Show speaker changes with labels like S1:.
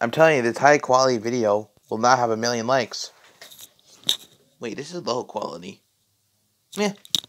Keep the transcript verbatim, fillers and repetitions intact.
S1: I'm telling you, this high quality video will not have a million likes. Wait, this is low quality. Yeah.